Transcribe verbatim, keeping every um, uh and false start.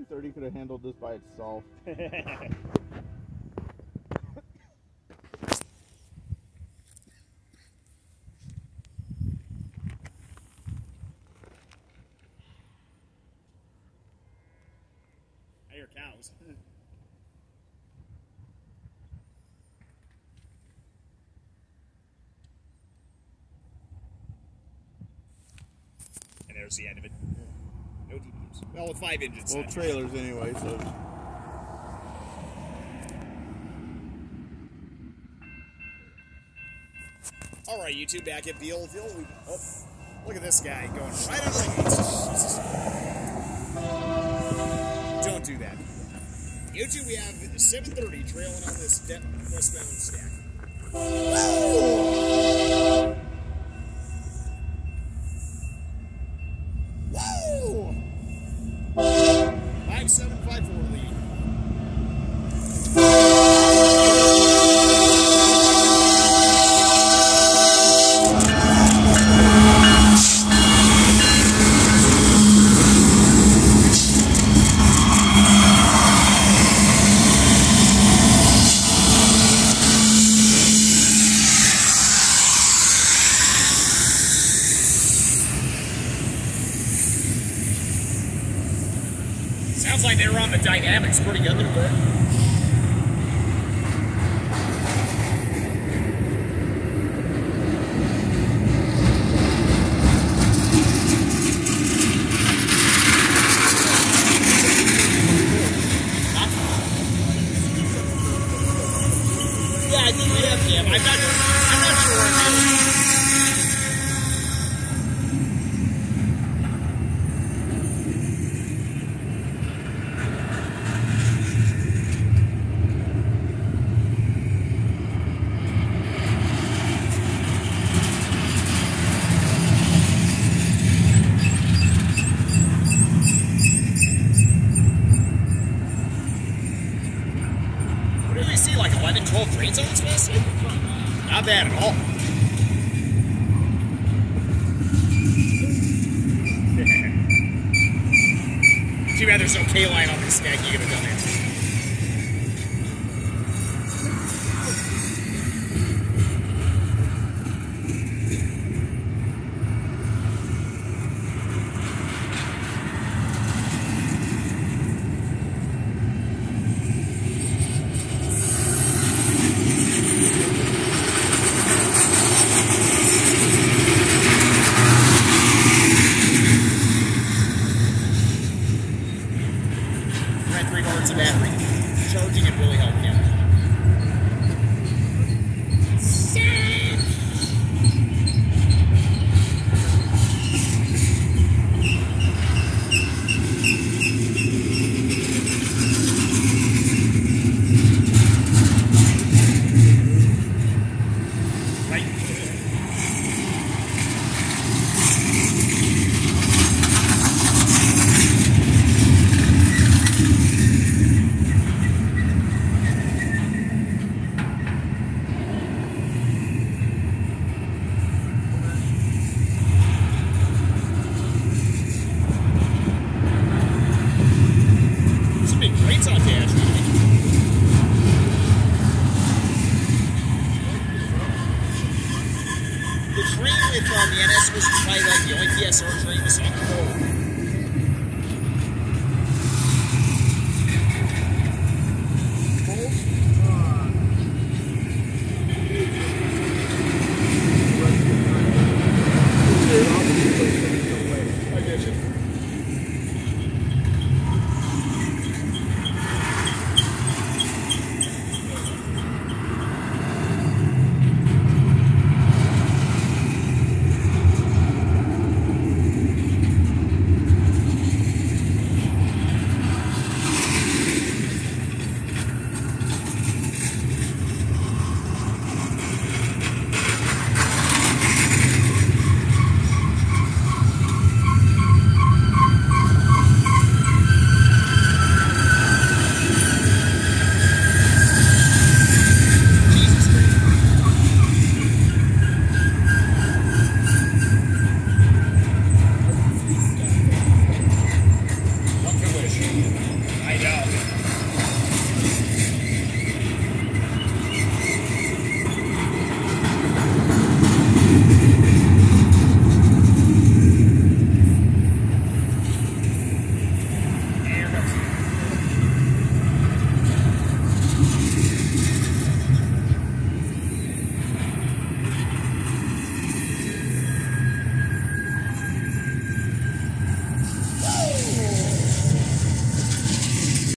thirty could have handled this by itself. I hear cows. And there's the end of it. No D B Us. Well, with five engines. Well, trailers anyway, so. All right, YouTube, back at Bealville. We, oh, look at this guy going right under the gates. Don't do that. YouTube, we have seven thirty trailing on this westbound stack. Woo! Woo! five seven five four lead. Sounds like they were on the dynamics pretty good there. Yeah, I think we have him. I'm not, I'm not sure. What did we see, like eleven, twelve trains on this bus? Not bad at all. Too bad there's no K-line on this stack. You could have done it. Three quarts of battery. Charging it really helped him. Right. Greats on dash. The train with um, the N S was probably like the only P S R train we saw.